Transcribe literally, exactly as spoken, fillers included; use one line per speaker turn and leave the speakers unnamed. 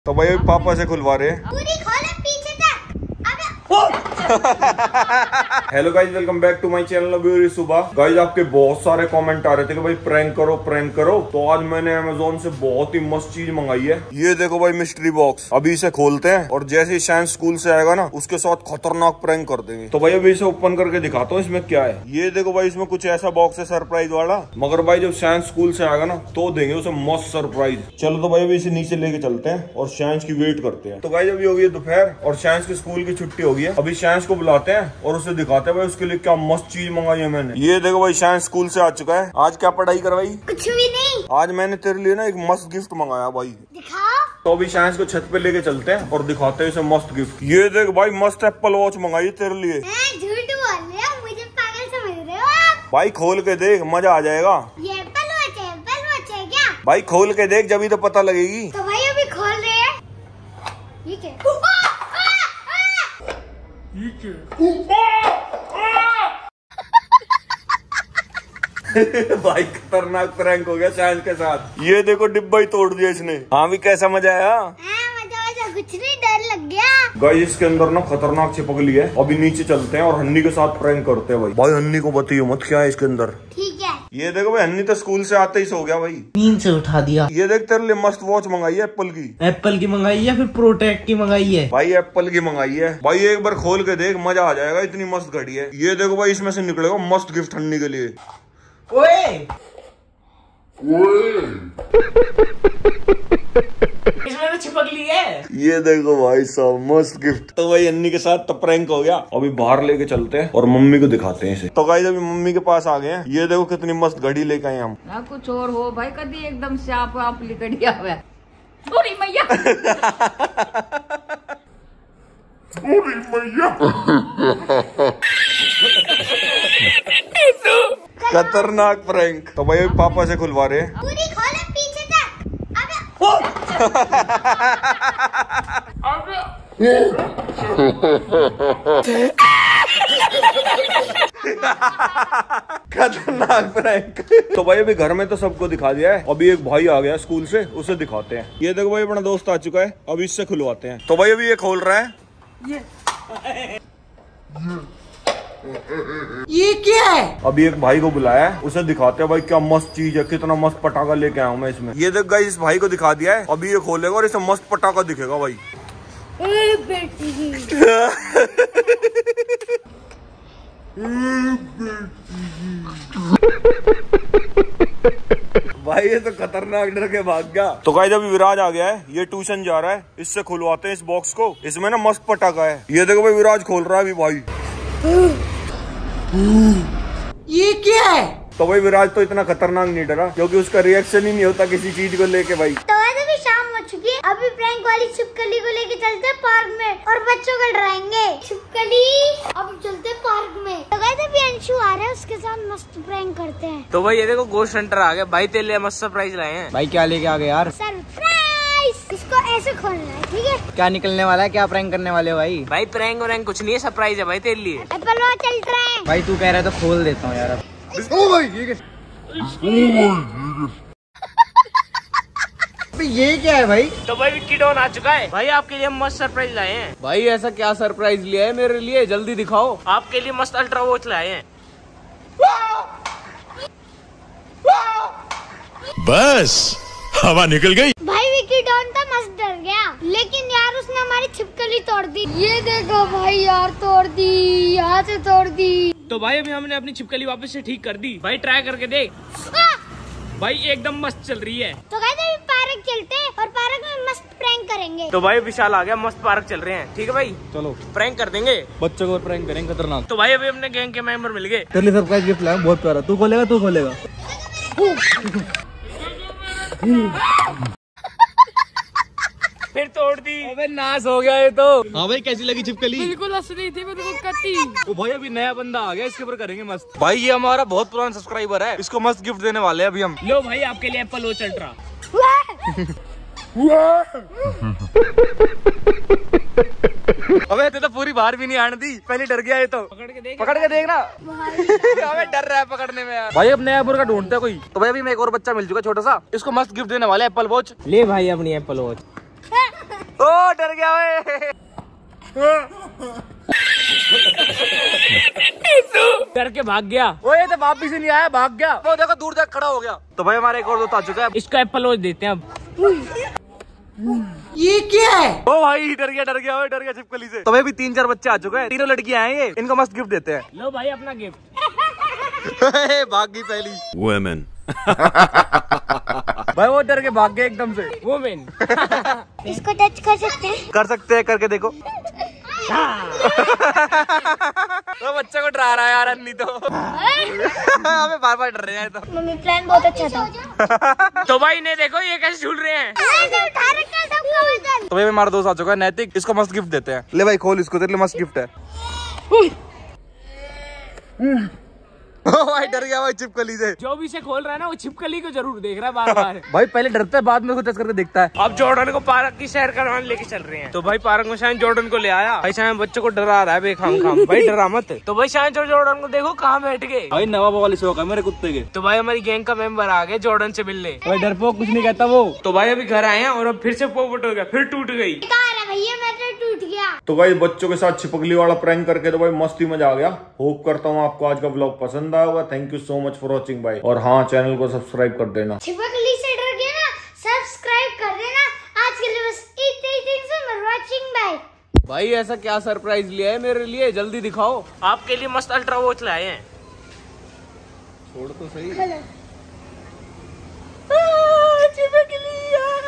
तो भाई पापा से खुलवा रहे हैं।
पूरी खोले पीछे तक।
Hello guys, welcome back to my channel अभी सुबह। गाइज आपके बहुत सारे कमेंट आ रहे थे कि भाई प्रैंक करो प्रैंक करो, तो आज मैंने अमेजोन से बहुत ही मस्त चीज मंगाई है। ये देखो भाई मिस्ट्री बॉक्स, अभी इसे खोलते हैं और जैसे ही शायद स्कूल से आएगा ना उसके साथ खतरनाक प्रैंक कर देंगे। तो भाई अभी इसे ओपन करके दिखाता हूँ इसमें क्या है। ये देखो भाई इसमें कुछ ऐसा बॉक्स है सरप्राइज वाला, मगर भाई जब शायद स्कूल से आएगा ना तो देंगे उसे मस्त सरप्राइज। चलो तो भाई अभी इसे नीचे लेके चलते हैं और शायद की वेट करते हैं। तो भाई अभी हो गई दोपहर और शायद की स्कूल की छुट्टी हो गई है। अभी शायद को बुलाते हैं और उसे दिखाते हैं भाई उसके लिए क्या मस्त चीज मंगाई है मैंने। ये देखो भाई शायद स्कूल से आ चुका है। आज क्या पढ़ाई करवाई?
कुछ भी नहीं।
आज मैंने तेरे लिए ना एक मस्त गिफ्ट मंगाया भाई।
दिखाओ।
तो अभी शायद को छत पे लेके चलते हैं और दिखाते हैं इसे मस्त गिफ्ट। ये देख भाई मस्त एप्पल वॉच मंगाई तेरे लिए।
झूठ बोल रहे हो, मुझे पागल समझ रहे हो आप?
भाई खोल के देख, मजा आ जाएगा।
ये एप्पल वॉच है, एप्पल वॉच है क्या?
भाई खोल के देख, जब ही तो पता लगेगी।
तो भाई अभी खोल रहे हैं। ये क्या?
भाई खतरनाक प्रैंक हो गया शायद के साथ। ये देखो डिब्बा ही तोड़ दिया इसने। हाँ भी कैसा मजा आया?
मजा मजा कुछ नहीं, डर लग गया।
गाइस इसके अंदर ना खतरनाक चिपक ली है। अभी नीचे चलते हैं और हन्नी के साथ प्रैंक करते हैं भाई। भाई हन्नी को बताइए मत क्या है इसके अंदर।
ठीक है।
ये देखो भाई हन्नी तो स्कूल से आते ही सो गया भाई।
नींद से उठा दिया।
ये देख तेरे लिए मस्त वॉच मंगाई है एप्पल की।
एप्पल की मंगाई है फिर प्रोटेक्ट की मंगाई है?
भाई एप्पल की मंगाई है भाई। एक बार खोल के देख, मजा आ जाएगा, इतनी मस्त घड़ी है। ये देखो भाई इसमें से निकलेगा मस्त गिफ्ट हन्नी के लिए।
ओए ओए इसमें तो चिपक ली है।
ये देखो भाई साहब मस्त गिफ्ट। तो भाई अन्नी के साथ तो प्रैंक हो गया। अभी बाहर लेके चलते हैं और मम्मी को दिखाते हैं इसे। तो गाइस अभी मम्मी के पास आ गए हैं। ये देखो कितनी मस्त घड़ी लेके आए हम।
ना कुछ और हो भाई, कभी एकदम से आप आप लिकड़िया हुआ। अरे मैया
अरे मैया खतरनाक प्रैंक। तो भाई अभी पापा से खुलवा रहे हैं।
पूरी खोले पीछे तक।
खतरनाक प्रैंक। तो भाई अभी घर में तो सबको दिखा दिया है। अभी एक भाई आ गया स्कूल से, उसे दिखाते हैं। ये देखो भाई अपना दोस्त आ चुका है, अभी इससे खुलवाते हैं। तो भाई अभी ये खोल रहा है।
ये ये क्या है?
अभी एक भाई को बुलाया है, उसे दिखाते हैं भाई क्या मस्त चीज है। कितना मस्त पटाखा लेके आया हूँ मैं इसमें। ये देख गाइस इस भाई को दिखा दिया है। अभी ये खोलेगा और इसे मस्त पटाखा दिखेगा भाई।
ए बेटी
भाई ये तो खतरनाक डर के भाग गया। तो गाइस अभी विराज आ गया है, ये ट्यूशन जा रहा है। इससे खुलवाते हैं इस बॉक्स को। इसमें ना मस्त पटाखा है। ये देखो भाई विराज खोल रहा है अभी भाई।
ये क्या है?
तो भाई विराज तो इतना खतरनाक नहीं डरा क्योंकि उसका रिएक्शन ही नहीं होता किसी चीज को लेके भाई।
तो आज अभी शाम हो चुकी है। अभी प्रैंक वाली छिपकली को लेके चलते हैं पार्क में और बच्चों को डराएंगे। छिपकली अब चलते हैं पार्क में। तो गाइस अभी अंशु आ रहा है, उसके साथ मस्त प्रैंक करते हैं।
तो भाई ये देखो गोश्त हंटर आ गया भाई, तेरे लिए मस्त सरप्राइज लाए हैं। भाई क्या लेके आ गए यार?
सरप्राइज। इसको ऐसे खोलना है, ठीक है?
क्या निकलने वाला है? क्या प्रैंक करने वाले हो भाई? भाई प्रैंक और कुछ नहीं है, सरप्राइज है भाई तेरे लिए।
एप्पल वॉच चल रहा है
भाई तू कह रहा है तो खोल देता हूँ यार।
ओ भाई ये
ये क्या है भाई? तो भाई विक्की डॉन आ चुका है भाई, आपके लिए मस्त सरप्राइज लाए हैं। भाई ऐसा क्या सरप्राइज लिया है मेरे लिए? जल्दी दिखाओ। आपके लिए मस्त अल्ट्रा वॉच लाए हैं।
बस हवा निकल गई।
भाई विक्की डॉन तो मस्त डर गया, लेकिन यार उसने हमारी छिपकली तोड़ दी। ये देखो भाई यार, तोड़ दी, यहाँ से तोड़ दी।
तो भाई अभी हमने अपनी छिपकली वापस से ठीक कर दी। भाई ट्राई करके देख। भाई एकदम मस्त चल रही है।
तो गाइस अभी पार्क चलते हैं और पार्क में मस्त प्रैंक करेंगे।
तो भाई विशाल आ गया, मस्त पार्क चल रहे हैं। ठीक है भाई चलो प्रैंक कर देंगे, बच्चों को प्रैंक करेंगे खतरनाक। तो भाई अभी अपने गैंग के मेंबर मिल गए। तेरे लिए सरप्राइज गिफ्ट लाया बहुत प्यारा। तू खोलेगा? तू खोलेगा? फिर तोड़ दी। अबे नाश हो गया ये तो। हाँ भाई कैसी लगी छिपकली?
बिल्कुल असली थी, बिल्कुल कटी।
तो भाई अभी नया बंदा आ गया, इसके ऊपर करेंगे मस्त। भाई ये हमारा बहुत पुराना सब्सक्राइबर है, इसको मस्त गिफ्ट देने वाले हैं अभी हम। लो भाई आपके लिए एप्पल वॉच अल्ट्रा। अबे तो पूरी बाहर भी नहीं आने दी, पहले डर गया ये तो। पकड़ के देख, पकड़ के देखना। अबे डर रहा है पकड़ने में यार। भाई अब नया मुर्गा ढूंढते कोई। तो भाई अभी मैं एक और बच्चा मिल चुका छोटा सा, इसको मस्त गिफ्ट देने वाले एप्पल वॉच। ले भाई अपनी एप्पल वॉच। ओ डर गया वे। डर के भाग गया। वो ये तो वापिस ही नहीं आया, भाग गया। वो देखो दूर तक खड़ा हो गया। तो भाई हमारे एक और दोस्त आ चुका है, इसको एप्पल वॉच देते हैं अब। ये क्या है? ओ भाई डर गया डर गया वो डर गया छिपकली से। तो भाई भी तीन चार बच्चे आ चुके हैं, तीनों लड़कियां हैं ये, इनको मस्त गिफ्ट देते हैं। लो भाई अपना गिफ्ट। भाग गई पहली।
वुमेन।
भाई वो डर के भाग गए एकदम से। वुमेन।
इसको टच कर सकते हैं?
कर सकते हैं, करके देखो। तो बच्चे को डरा रहा है यार अन्नी तो। हमें बार बार डर रहे हैं तो।
मम्मी प्लान बहुत अच्छा था।
तो भाई ने देखो ये कैसे झूल रहे हैं।
उठा रखा है सबका वजन।
तो भाई हमारा दोस्त आ चुका है नैतिक, इसको मस्त गिफ्ट देते हैं। ले भाई खोल इसको, तेरे लिए मस्त गिफ्ट है। ओ भाई डर गया भाई छिपकली से। जो भी से खोल रहा है ना वो छिपकली को जरूर देख रहा है बार बार। भाई पहले डरता है, बाद में उसको टच करके देखता है। अब जॉर्डन को पार्क की सैर करवाने लेके चल रहे हैं। तो भाई पार्क में शायद जॉर्डन को ले आया। भाई शायद बच्चों को डरा रहा है बेखाम खाम। भाई डरा मत। तो भाई शायद जॉर्डन को देखो कहाँ बैठ गए। भाई नवाब वाले शौक है मेरे कुत्ते के। तो भाई हमारी गैंग का मेंबर आ गए जॉर्डन से मिलने। भाई डरपोक कुछ नहीं कहता वो। तो भाई अभी घर आए हैं और अब फिर से पोपट हो गया, फिर टूट गई।
भैया मैं तो टूट गया।
तो भाई बच्चों के साथ छिपकली वाला प्रैंक करके तो भाई मस्ती मजा आ गया। होप करता हूँ आपको आज का व्लॉग पसंद आया होगा। Thank you so much for watching भाई। और हाँ चैनल को सब्सक्राइब कर देना।
छिपकली से डर गया ना, सब्सक्राइब कर देना। आज के लिए बस इतना ही। Thanks for watching bye.
भाई ऐसा क्या सरप्राइज लिया है मेरे लिए, जल्दी दिखाओ। आपके लिए मस्त अल्ट्रा वॉच लाए हैं। छोड़ तो सही।
हेलो।
छिपकली।